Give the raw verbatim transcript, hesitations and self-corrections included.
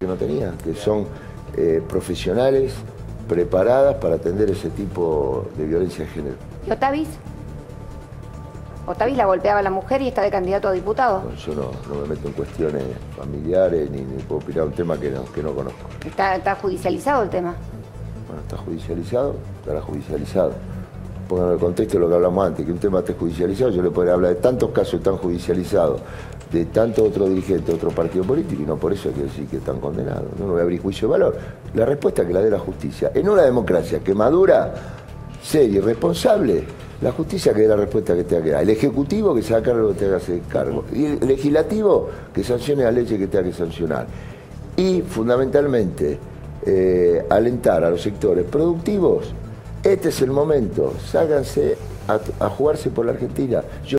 no tenía, que son eh, profesionales preparadas para atender ese tipo de violencia de género. ¿Y Otavis? Otavis la golpeaba a la mujer y está de candidato a diputado. No, yo no, no me meto en cuestiones familiares ni, ni puedo opinar un tema que no, que no conozco. ¿Está, está judicializado el tema? Bueno, está judicializado, estará judicializado. Pónganlo en el contexto de lo que hablamos antes, que un tema esté judicializado, yo le podría hablar de tantos casos tan judicializados, de tantos otros dirigentes de otro partido político, y no por eso hay que decir que están condenados. No, no voy a abrir juicio de valor. La respuesta que la dé la justicia. En una democracia que madura, seria y responsable, la justicia que dé la respuesta que tenga que dar. El ejecutivo que se haga cargo que tenga que hacer cargo. Y el legislativo que sancione la ley que tenga que sancionar. Y fundamentalmente, eh, alentar a los sectores productivos. Este es el momento, ságanse a, a jugarse por la Argentina. Yo